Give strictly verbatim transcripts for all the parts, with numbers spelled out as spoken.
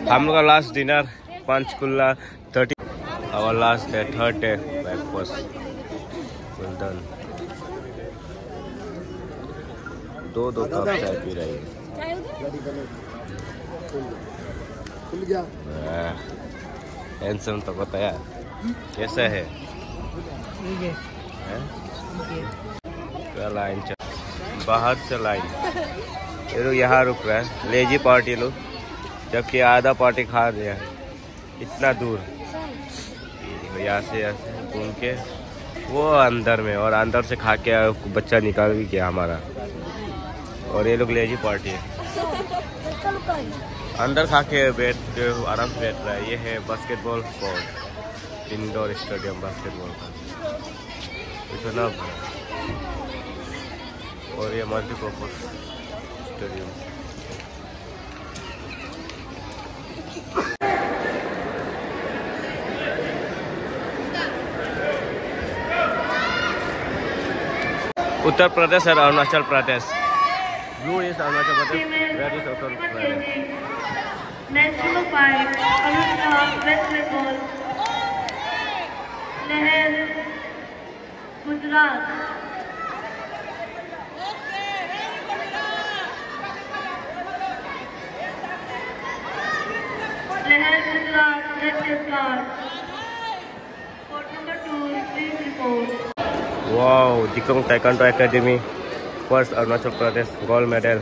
हम लोग का last dinner Panchkula thirty our last day third day breakfast well done. दो दो कप चाय पी रही है। हैंडसम तो पता है कैसा है, है? लाइन चल बाहर से लाइन ये लोग यहाँ रुक रहा है लेजी पार्टी लोग, जबकि आधा पार्टी खा रहे हैं इतना दूर। यहाँ से यहाँ से घूम के वो अंदर में और अंदर से खा के बच्चा निकाल भी गया हमारा, और ये लोग लेजी पार्टी है अंदर खा के बैठ के आराम से बैठ रहा है। ये है basketball court, indoor stadium basketball का इतना, और ये मल्टीपर्पज स्टेडियम। उत्तर प्रदेश और Arunachal Pradesh. Blue is Arunachal Pradesh, red is Uttar Pradesh. National park Arunachal west Bengal, लहर गुजरात, लहर Gujarat Chhattisgarh. Code number two please report. Wow, जिकोंग taekwondo academy first Arunachal Pradesh gold medal.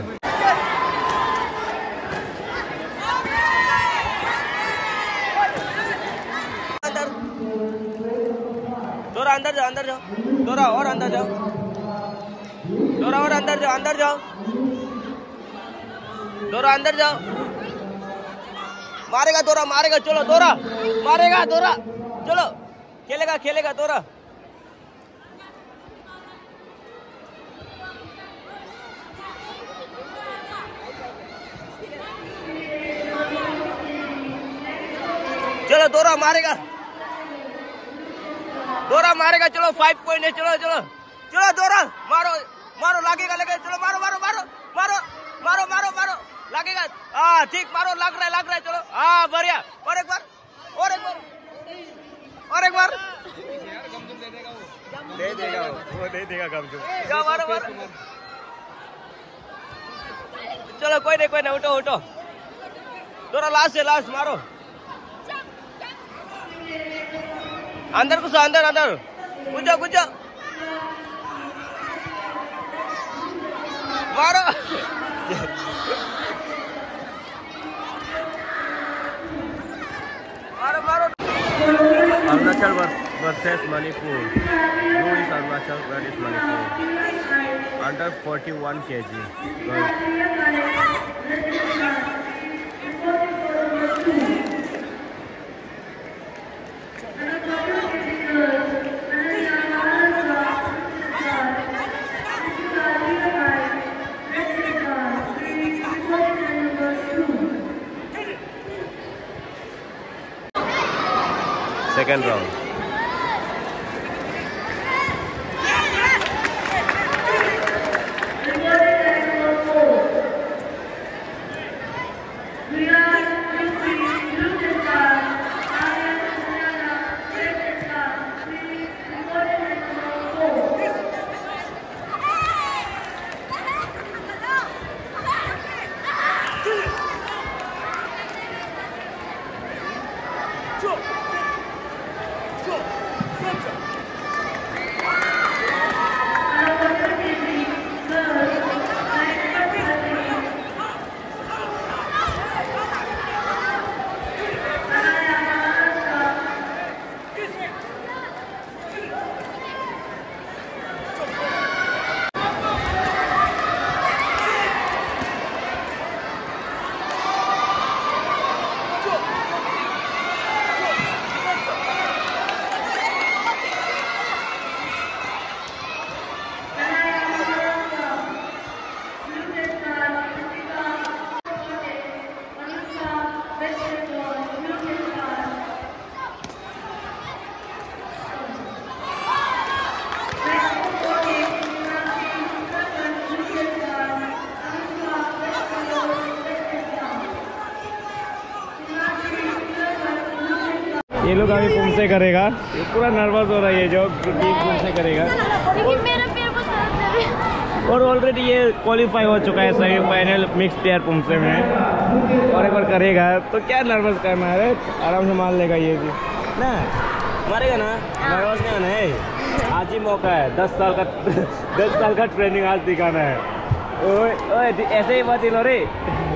दोरा अंदर जाओ, अंदर जाओ, दोरा और अंदर जाओ, दोरा और अंदर जाओ, अंदर जाओ, दोरा अंदर जाओ। मारेगा दोरा, मारेगा, चलो दोरा मारेगा, दोरा चलो खेलेगा, खेलेगा दोरा। चलो दोरा मारेगा, दोरा मारेगा, चलो फाइव पॉइंट है, चलो चलो चलो दोरा मारो, मारो लगेगा, लगेगा, चलो मारो मारो मारो मारो मारो मारो मारो लगेगा, हाँ ठीक मारो, लग रहा है लग रहा है, चलो हाँ बढ़िया, और एक बार और एक बार और एक बार दे देगा वो, वो दे देगा गमजुम, जाओ मारो मारो, चलो कोई नहीं कोई नहीं, उठो उठो, दोरा लास्ट है, लास्ट मारो, अंदर घुसो, अंदर अंदर घुसो घुसो, मारो मारो मारो। Arunachal versus Manipur, blue is Arunachal, red is Manipur, under forty one K G. Second round. लोग अभी पुमसे करेगा, ये पूरा नर्वस हो रहा है ये जो टीम पुमसे करेगा। और ऑलरेडी ये क्वालिफाई हो चुका है सेमीफाइनल मिक्स पेयर पुमसे में, और एक बार करेगा तो क्या नर्वस करना है, आराम से मान लेगा ये भी ना, मारेगा ना, नर्वस नहीं होना है। आज ही मौका है, दस साल का दस साल का ट्रेनिंग आज दिखाना है। ओए ओए ऐसे ही बात लो रे।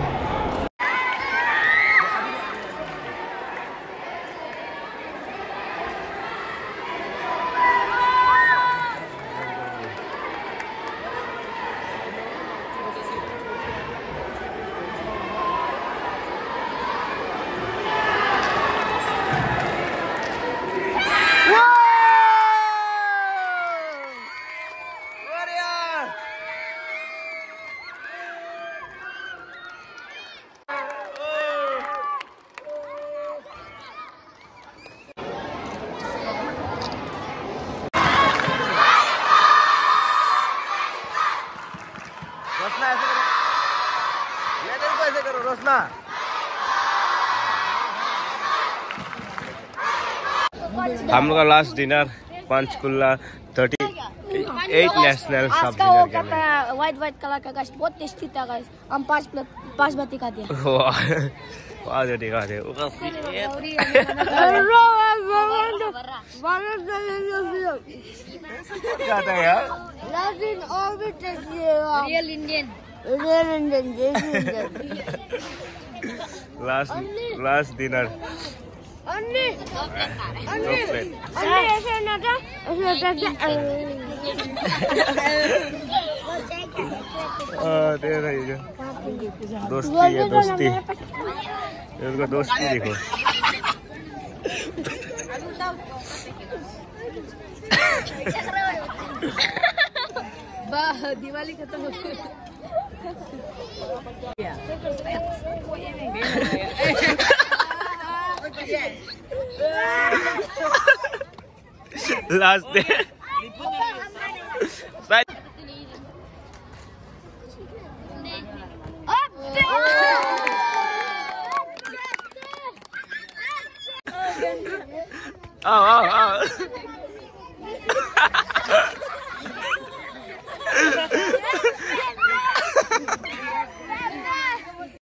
रोशना ऐसे करो, मैं तेरे को ऐसे करो रोशना। हम लोग का last dinner Panchkula thirty eight national सब डिनर कर रहे हैं। व्हाइट व्हाइट कलर का गाइस बहुत टेस्टी था गाइस, हम पांच प्लेट पांच बाटी खा दिया। पांच बाटी खा दिया। क्या था यार? Latin all the real Indian. Real Indian, Indian. Last last dinner. Anni. Anni. Anni ऐसे ना था, ऐसे था। आ दे रही है। दोस्ती है दोस्ती। इसका दोस्ती देखो। वाह दिवाली खत्म हो गई। लास्ट डे आओ आओ आओ